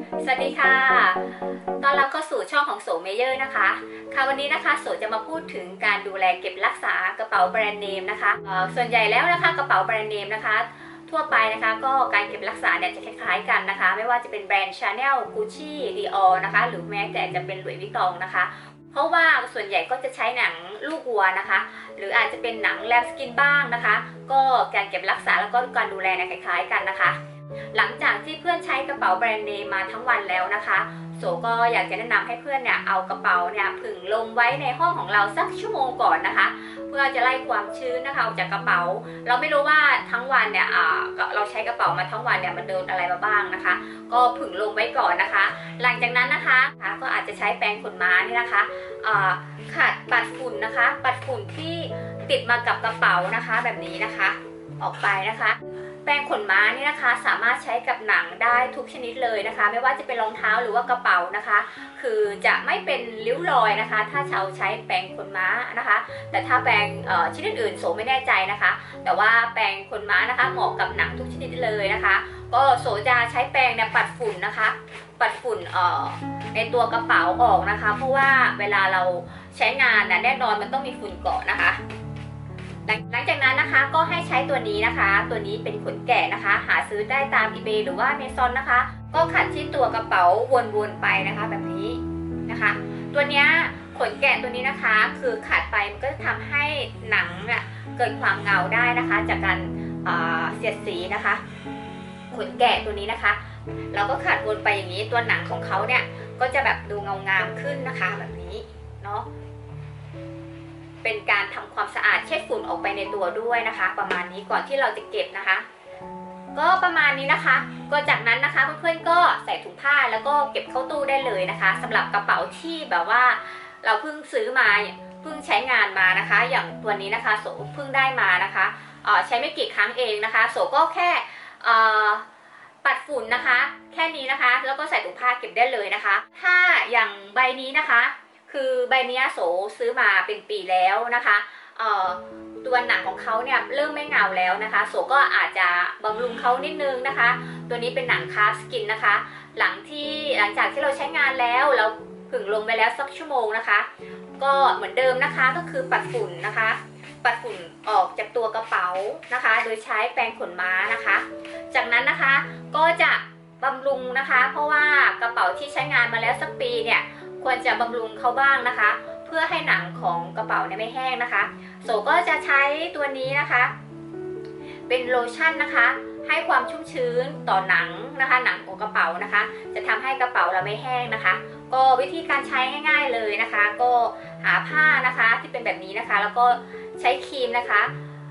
สวัสดีค่ะตอนรับเข้าสู่ช่องของโสเมเยอร์นะคะค่ะวันนี้นะคะโสจะมาพูดถึงการดูแลเก็บรักษากระเป๋าแบรนด์เนมนะคะส่วนใหญ่แล้วนะคะกระเป๋าแบรนด์เนมนะคะทั่วไปนะคะก็การเก็บรักษาเนี่ยจะคล้ายๆกันนะคะไม่ว่าจะเป็นแบรนด์ Chanel Gucci Dior นะคะหรือแม้แต่จะเป็นหลุยส์วิตตองนะคะเพราะว่าส่วนใหญ่ก็จะใช้หนังลูกวัวนะคะหรืออาจจะเป็นหนังแลมสกินบ้างนะคะก็การเก็บรักษาแล้วก็การดูแลเนี่ยคล้ายๆกันนะคะหลังจากที่เพื่อนใช้กระเป๋าแบรนด์เนมมาทั้งวันแล้วนะคะโสก็อยากจะแนะนำให้เพื่อนเนี่ยเอากระเป๋าเนี่ยผึ่งลงไว้ในห้องของเราสักชั่วโมงก่อนนะคะเพื่อจะไล่ความชื้นนะคะออกจากกระเป๋าเราไม่รู้ว่าทั้งวันเนี่ยเราใช้กระเป๋ามาทั้งวันเนี่ยมันโดนอะไรมาบ้างนะคะก็ผึ่งลงไว้ก่อนนะคะหลังจากนั้นนะคะก็อาจจะใช้แปรงขนม้านี่นะคะขัดปัดฝุ่นนะคะปัดฝุ่นที่ติดมากับกระเป๋านะคะแบบนี้นะคะออกไปนะคะแปรงขนม้านี่นะคะสามารถใช้กับหนังได้ทุกชนิดเลยนะคะไม่ว่าจะเป็นรองเท้าหรือว่ากระเป๋านะคะคือจะไม่เป็นริ้วรอยนะคะถ้าเราใช้แปรงขนม้านะคะแต่ถ้าแปรงชนิดอื่นโสไม่แน่ใจนะคะแต่ว่าแปรงขนม้านะคะเหมาะกับหนังทุกชนิดเลยนะคะก็โสจะใช้แปรงเนี่ยปัดฝุ่นนะคะปัดฝุ่นในตัวกระเป๋าออกนะคะเพราะว่าเวลาเราใช้งานแน่นอนมันต้องมีฝุ่นเกาะนะคะหลังจากนั้นนะคะก็ให้ใช้ตัวนี้นะคะตัวนี้เป็นขนแกะนะคะหาซื้อได้ตาม eBay หรือว่า Amazon นะคะก็ขัดที่ตัวกระเป๋าวนๆไปนะคะแบบนี้นะคะตัวนี้ขนแกะตัวนี้นะคะคือขัดไปมันก็จะทำให้หนังเกิดความเงาได้นะคะจากการเสียดสีนะคะขนแกะตัวนี้นะคะเราก็ขัดวนไปอย่างนี้ตัวหนังของเขาเนี่ยก็จะแบบดูเงางามขึ้นนะคะแบบนี้เนาะเป็นการทำความสะอาดเช็ดฝุ่นออกไปในตัวด้วยนะคะประมาณนี้ก่อนที่เราจะเก็บนะคะก็ประมาณนี้นะคะก็จากนั้นนะคะเพื่อนๆก็ใส่ถุงผ้าแล้วก็เก็บเข้าตู้ได้เลยนะคะสำหรับกระเป๋าที่แบบว่าเราเพิ่งซื้อมาเพิ่งใช้งานมานะคะอย่างตัวนี้นะคะโสเพิ่งได้มานะคะใช้ไม่กี่ครั้งเองนะคะโสก็แค่ปัดฝุ่นนะคะแค่นี้นะคะแล้วก็ใส่ถุงผ้าเก็บได้เลยนะคะถ้าอย่างใบนี้นะคะคือใบนี้โสซื้อมาเป็นปีแล้วนะคะตัวหนังของเขาเนี่ยเริ่มไม่เงาแล้วนะคะโสก็อาจจะบำรุงเขานิดนึงนะคะตัวนี้เป็นหนังคาสกินนะคะหลังจากที่เราใช้งานแล้วเราผึ่งลงไปแล้วสักชั่วโมงนะคะก็เหมือนเดิมนะคะก็คือปัดฝุ่นนะคะปัดฝุ่นออกจากตัวกระเป๋านะคะโดยใช้แปรงขนม้านะคะจากนั้นนะคะก็จะบำรุงนะคะเพราะว่ากระเป๋าที่ใช้งานมาแล้วสักปีเนี่ยควรจะบำรุงเขาบ้างนะคะเพื่อให้หนังของกระเป๋าเนี่ยไม่แห้งนะคะโสก็จะใช้ตัวนี้นะคะเป็นโลชั่นนะคะให้ความชุ่มชื้นต่อหนังนะคะหนังของกระเป๋านะคะจะทำให้กระเป๋าเราไม่แห้งนะคะก็วิธีการใช้ง่ายๆเลยนะคะก็หาผ้านะคะที่เป็นแบบนี้นะคะแล้วก็ใช้ครีมนะคะ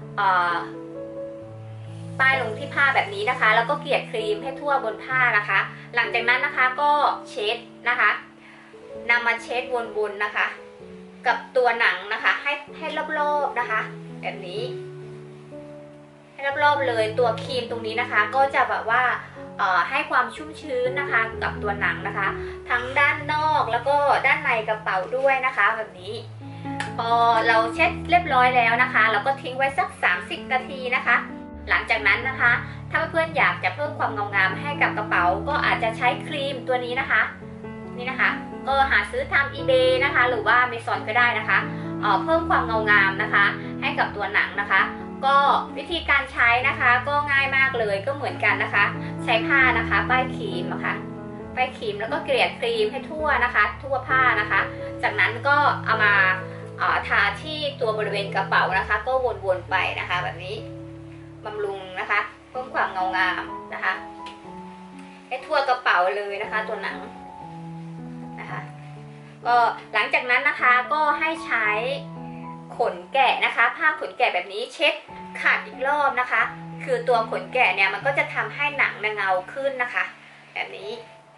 ป้ายลงที่ผ้าแบบนี้นะคะแล้วก็เกลี่ยครีมให้ทั่วบนผ้านะคะหลังจากนั้นนะคะก็เช็ดนะคะนำมาเช็ดวนๆนะคะกับตัวหนังนะคะให้รอบๆนะคะแบบนี้ให้รอบๆเลยตัวครีมตรงนี้นะคะก็จะแบบว่าให้ความชุ่มชื้นนะคะกับตัวหนังนะคะทั้งด้านนอกแล้วก็ด้านในกระเป๋าด้วยนะคะแบบนี้พอเราเช็ดเรียบร้อยแล้วนะคะเราก็ทิ้งไว้สัก30 นาทีนะคะหลังจากนั้นนะคะถ้าเพื่อนอยากจะเพิ่มความเงางามให้กับกระเป๋าก็อาจจะใช้ครีมตัวนี้นะคะนี่นะคะก็หาซื้อตาม eBay นะคะหรือว่า Amazon ก็ได้นะคะเพิ่มความเงางามนะคะให้กับตัวหนังนะคะก็วิธีการใช้นะคะก็ง่ายมากเลยก็เหมือนกันนะคะใช้ผ้านะคะป้ายครีมนะคะป้ายครีมแล้วก็เกลี่ยครีมให้ทั่วนะคะทั่วผ้านะคะจากนั้นก็เอามาทาที่ตัวบริเวณกระเป๋านะคะก็วนๆไปนะคะแบบนี้บำรุงนะคะเพิ่มความเงางามนะคะให้ทั่วกระเป๋าเลยนะคะตัวหนังนะคะก็หลังจากนั้นนะคะก็ให้ใช้ขนแกะนะคะผ้าขนแกะแบบนี้เช็ดขัดอีกรอบนะคะคือตัวขนแกะเนี่ยมันก็จะทำให้หนังเงาขึ้นนะคะแบบนี้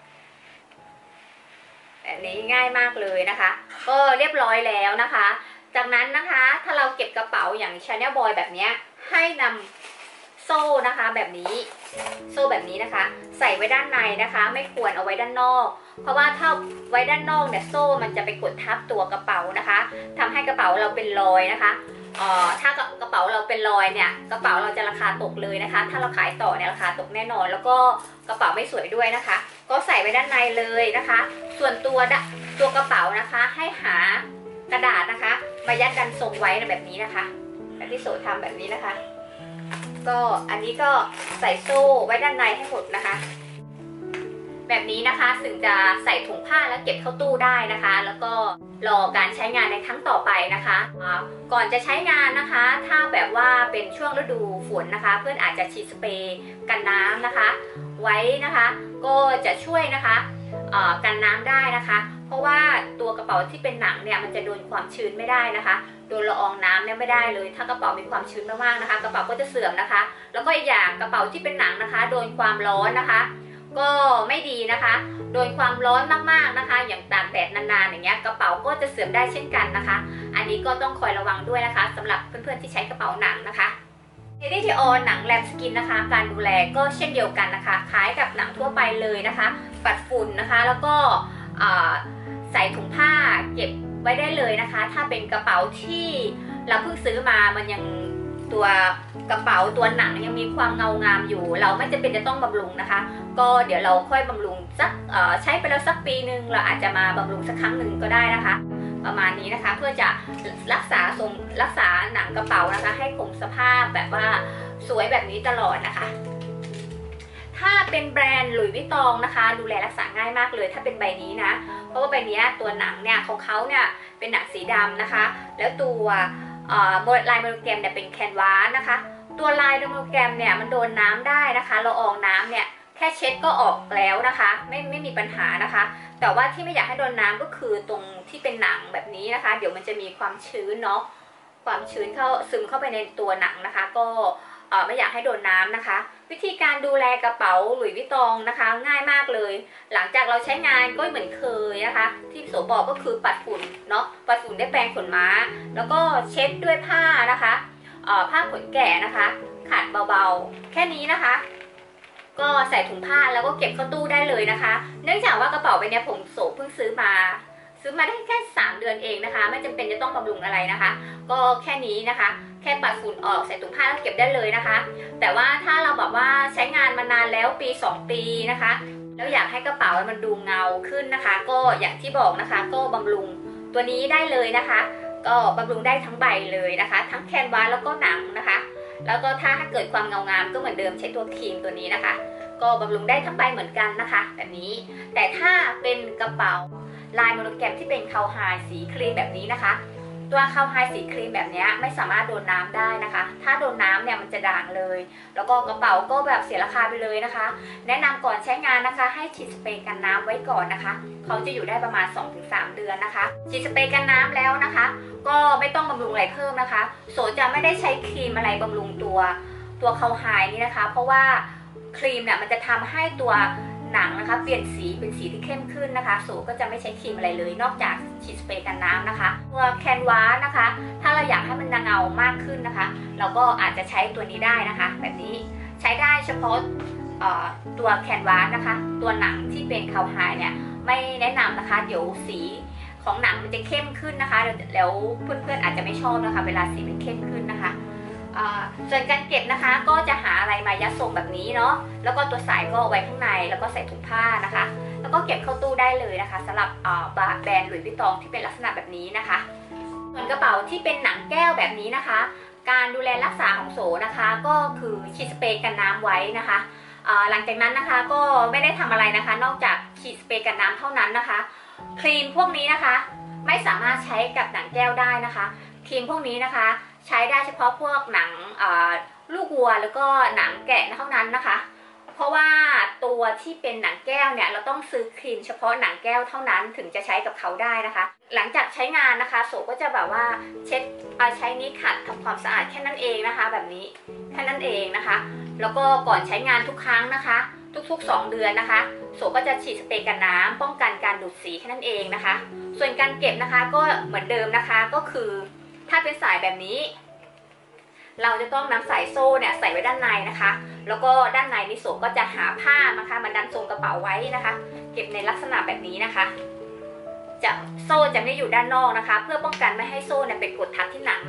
ง่ายมากเลยนะคะก็เรียบร้อยแล้วนะคะจากนั้นนะคะถ้าเราเก็บกระเป๋าอย่าง Chanel Boy แบบนี้ให้นำโซ่นะคะแบบนี้โซ่แบบนี้นะคะใส่ไว้ด้านในนะคะไม่ควรเอาไว้ด้านนอกเพราะว่าถ้าไว้ด้านนอกเนี่ยโซ่มันจะไปกดทับตัวกระเป๋านะคะทำให้กระเป๋าเราเป็นรอยนะคะถ้ากระเป๋าเราเป็นรอยเนี่ยกระเป๋าเราจะราคาตกเลยนะคะถ้าเราขายต่อเนี่ยราคาตกแน่นอนแล้วก็กระเป๋าไม่สวยด้วยนะคะก็ใส่ไว้ด้านในเลยนะคะส่วนตัวกระเป๋านะคะให้หากระดาษนะคะมายัดดันทรงไว้แบบนี้นะคะแบบที่โสทำแบบนี้นะคะก็อันนี้ก็ใส่โซ่ไว้ด้านในให้หมดนะคะแบบนี้นะคะถึงจะใส่ถุงผ้าแล้วเก็บเข้าตู้ได้นะคะแล้วก็รอการใช้งานในครั้งต่อไปนะคะก่อนจะใช้งานนะคะถ้าแบบว่าเป็นช่วงฤดูฝนนะคะเพื่อนอาจจะฉีดสเปรย์กันน้ำนะคะไว้นะคะก็จะช่วยนะคะกันน้ำได้นะคะเพราะว่าตัวกระเป๋าที่เป็นหนังเนี่ยมันจะโดนความชื้นไม่ได้นะคะโดนละอองน้ำเนี่ยไม่ได้เลยถ้ากระเป๋ามีความชื้นมากๆนะคะกระเป๋าก็จะเสื่อมนะคะแล้วก็อีกอย่างกระเป๋าที่เป็นหนังนะคะโดนความร้อนนะคะก็ไม่ดีนะคะโดนความร้อนมากๆนะคะอย่างตากแดดนานๆอย่างเงี้ยกระเป๋าก็จะเสื่อมได้เช่นกันนะคะอันนี้ก็ต้องคอยระวังด้วยนะคะสำหรับเพื่อนๆที่ใช้กระเป๋าหนังนะคะADTO หนังแลมสกินนะคะการดูแลก็เช่นเดียวกันนะคะคล้ายกับหนังทั่วไปเลยนะคะปัดฝุ่นนะคะแล้วก็ใส่ถุงผ้าเก็บไว้ได้เลยนะคะถ้าเป็นกระเป๋าที่เราเพิ่งซื้อมามันยังตัวกระเป๋าตัวหนังยังมีความเงางามอยู่เราไม่จำเป็นจะต้องบำรุงนะคะก็เดี๋ยวเราค่อยบำรุงสักใช้ไปแล้วสักปีนึงเราอาจจะมาบำรุงสักครั้งหนึ่งก็ได้นะคะประมาณนี้นะคะเพื่อจะรักษาหนังกระเป๋านะคะให้คงสภาพแบบว่าสวยแบบนี้ตลอดนะคะถ้าเป็นแบรนด์หลุยส์วิตตองนะคะดูแลรักษาง่ายมากเลยถ้าเป็นใบนี้นะเพราะว่าใบนี้ตัวหนังเนี่ยของเขาเนี่ยเป็นหนังสีดำนะคะแล้วตัวลายโมโนแกรมเนี่ยเป็นแคนวาสนะคะตัวลายโมโนแกรมเนี่ยมันโดนน้ำได้นะคะละอองน้ำเนี่ยแค่เช็ดก็ออกแล้วนะคะไม่มีปัญหานะคะแต่ว่าที่ไม่อยากให้โดนน้ำก็คือตรงที่เป็นหนังแบบนี้นะคะเดี๋ยวมันจะมีความชื้นเนาะความชื้นซึมเข้าไปในตัวหนังนะคะก็ไม่อยากให้โดนน้ำนะคะวิธีการดูแลกระเป๋าหลุยส์วิตตองนะคะง่ายมากเลยหลังจากเราใช้งานก็เหมือนเคยนะคะที่โสบอกก็คือปัดฝุ่นเนาะปัดฝุ่นด้วยแปรงขนม้าแล้วก็เช็ดด้วยผ้านะคะผ้าขนแกะนะคะขัดเบาๆแค่นี้นะคะก็ใส่ถุงผ้าแล้วก็เก็บเข้าตู้ได้เลยนะคะเนื่องจากว่ากระเป๋าใบนี้ผมโสเพิ่งซื้อมาได้แค่3 เดือนเองนะคะไม่จำเป็นจะต้องบำรุงอะไรนะคะก็แค่นี้นะคะแค่ปัดฝุ่นออกใส่ถุงผ้าแล้วเก็บได้เลยนะคะแต่ว่าถ้าเราแบบว่าใช้งานมานานแล้วปี2 ปีนะคะแล้วอยากให้กระเป๋ามันดูเงาขึ้นนะคะก็อย่างที่บอกนะคะก็บำรุงตัวนี้ได้เลยนะคะก็บำรุงได้ทั้งใบเลยนะคะทั้งแคนวาสแล้วก็หนังนะคะแล้วก็ถ้าเกิดความเงางามก็เหมือนเดิมใช้ตัวครีมตัวนี้นะคะก็บำรุงได้ทั้งใบเหมือนกันนะคะแบบนี้แต่ถ้าเป็นกระเป๋าลายโมโนแกรมที่เป็นคาวไฮสีครีมแบบนี้นะคะตัวคาวไฮสีครีมแบบนี้ไม่สามารถโดนน้ำได้นะคะถ้าโดนน้ำเนี่ยมันจะด่างเลยแล้วก็กระเป๋าก็แบบเสียราคาไปเลยนะคะแนะนำก่อนใช้งานนะคะให้ฉีดสเปรย์กันน้ำไว้ก่อนนะคะเขาจะอยู่ได้ประมาณ 2-3 เดือนนะคะฉีดสเปรย์กันน้ำแล้วนะคะก็ไม่ต้องบำรุงอะไรเพิ่มนะคะโสจะไม่ได้ใช้ครีมอะไรบำรุงตัวคาวไฮนี่นะคะเพราะว่าครีมเนี่ยมันจะทำให้ตัวหนังนะคะเปลี่ยนสีเป็นสีที่เข้มขึ้นนะคะโสก็จะไม่ใช้ครีมอะไรเลยนอกจากฉีดสเปรย์กันน้ำนะคะตัวแคนวาสนะคะถ้าเราอยากให้มันเงามากขึ้นนะคะเราก็อาจจะใช้ตัวนี้ได้นะคะแบบนี้ใช้ได้เฉพาะตัวแคนวาสนะคะตัวหนังที่เป็นคาวไฮเนี่ยไม่แนะนำนะคะเดี๋ยวสีของหนังมันจะเข้มขึ้นนะคะแล้วเพื่อนๆอาจจะไม่ชอบนะคะเวลาสีมันเข้มขึ้นนะคะส่วนการเก็บนะคะก็จะหาอะไรมายัดทรงแบบนี้เนาะแล้วก็ตัวสายก็ไว้ข้างในแล้วก็ใส่ถุงผ้านะคะแล้วก็เก็บเข้าตู้ได้เลยนะคะสำหรับแบรนด์หลุยส์วิตตองที่เป็นลักษณะแบบนี้นะคะส่วนกระเป๋าที่เป็นหนังแก้วแบบนี้นะคะการดูแลรักษาของโสนะคะก็คือฉีดสเปรย์กันน้ำไว้นะคะหลังจากนั้นนะคะก็ไม่ได้ทำอะไรนะคะนอกจากฉีดสเปรย์กันน้ำเท่านั้นนะคะครีมพวกนี้นะคะไม่สามารถใช้กับหนังแก้วได้นะคะครีมพวกนี้นะคะใช้ได้เฉพาะพวกหนังลูกวัวแล้วก็หนังแกะเท่านั้นนะคะเพราะว่าตัวที่เป็นหนังแก้วเนี่ยเราต้องซื้อครีมเฉพาะหนังแก้วเท่านั้นถึงจะใช้กับเขาได้นะคะหลังจากใช้งานนะคะโสก็จะแบบว่าเช็ดใช้นี้ขัดทำความสะอาดแค่นั้นเองนะคะแบบนี้แค่นั้นเองนะคะแล้วก็ก่อนใช้งานทุกครั้งนะคะทุกๆ2 เดือนนะคะโสก็จะฉีดสเปรย์กันน้ำป้องกันการดูดสีแค่นั้นเองนะคะส่วนการเก็บนะคะก็เหมือนเดิมนะคะก็คือถ้าเป็นสายแบบนี้เราจะต้องนำสายโซ่เนี่ยใส่ไว้ด้านในนะคะแล้วก็ด้านในนิโสก็จะหาผ้านะคะมาดันทรงกระเป๋าไว้นะคะเก็บในลักษณะแบบนี้นะคะโซ่จะไม่อยู่ด้านนอกนะคะเพื่อป้องกันไม่ให้โซ่เนี่ยไปกดทับที่หนังนะคะ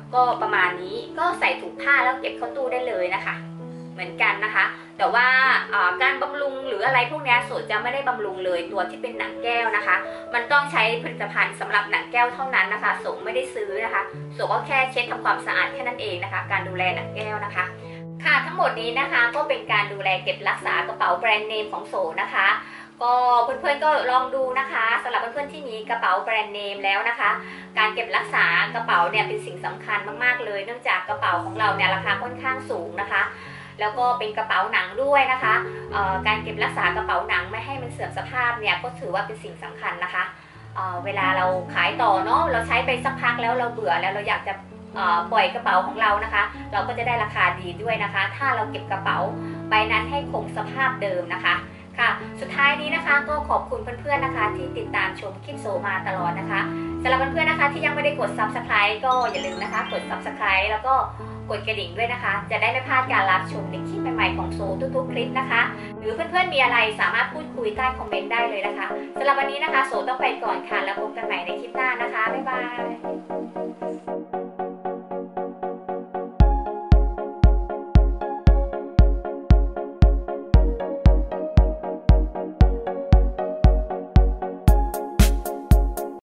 ก็ประมาณนี้ก็ใส่ถุงผ้าแล้วเก็บเข้าตู้ได้เลยนะคะเหมือนกันนะคะแต่ว่าการบำรุงหรืออะไรพวกนี้โสจะไม่ได้บำรุงเลยตัวที่เป็นหนังแก้วนะคะมันต้องใช้ผลิตภัณฑ์สำหรับหนังแก้วเท่านั้นนะคะโสไม่ได้ซื้อนะคะโสก็แค่เช็ดทำความสะอาดแค่นั้นเองนะคะการดูแลหนังแก้วนะคะค่ะทั้งหมดนี้นะคะก็เป็นการดูแลเก็บรักษากระเป๋าแบรนด์เนมของโสนะคะก็เพื่อนๆก็ลองดูนะคะสำหรับเพื่อนๆที่มีกระเป๋าแบรนด์เนมแล้วนะคะการเก็บรักษากระเป๋าเนี่ยเป็นสิ่งสำคัญมากๆเลยเนื่องจากกระเป๋าของเราเนี่ยราคาค่อนข้างสูงนะคะแล้วก็เป็นกระเป๋าหนังด้วยนะคะการเก็บรักษากระเป๋าหนังไม่ให้มันเสื่อมสภาพเนี่ยก็ถือว่าเป็นสิ่งสำคัญนะคะเวลาเราขายต่อเนาะเราใช้ไปสักพักแล้วเราเบื่อแล้วเราอยากจะปล่อยกระเป๋าของเรานะคะเราก็จะได้ราคาดีด้วยนะคะถ้าเราเก็บกระเป๋าใบนั้นให้คงสภาพเดิมนะคะค่ะสุดท้ายนี้นะคะก็ขอบคุณเพื่อนๆนะคะที่ติดตามชมคลิปโซมาตลอดนะคะสำหรับเพื่อนๆนะคะที่ยังไม่ได้กด Subscribe ก็อย่าลืมนะคะกด Subscribe แล้วก็กดกระดิ่งด้วยนะคะจะได้ไม่พลาดการรับชมในคลิปใหม่ๆของโซทุกๆคลิปนะคะหรือเพื่อนๆมีอะไรสามารถพูดคุยใต้คอมเมนต์ได้เลยนะคะสำหรับวันนี้นะคะโซต้องไปก่อนค่ะแล้วพบกันใหม่ในคลิปหน้านะคะบ๊ายบาย